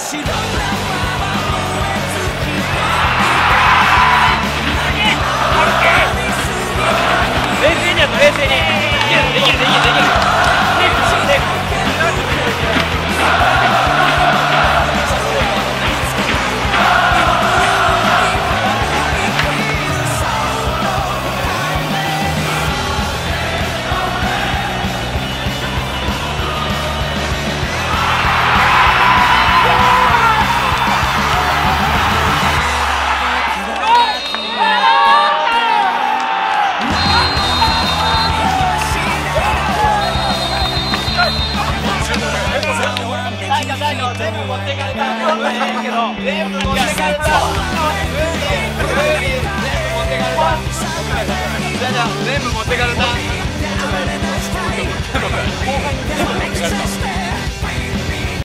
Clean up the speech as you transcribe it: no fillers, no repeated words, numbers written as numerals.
冷静にできるできるできるできる。全部持ってかれたんだけど、全部持ってかれた。全部持ってかれた。全部持ってかれた。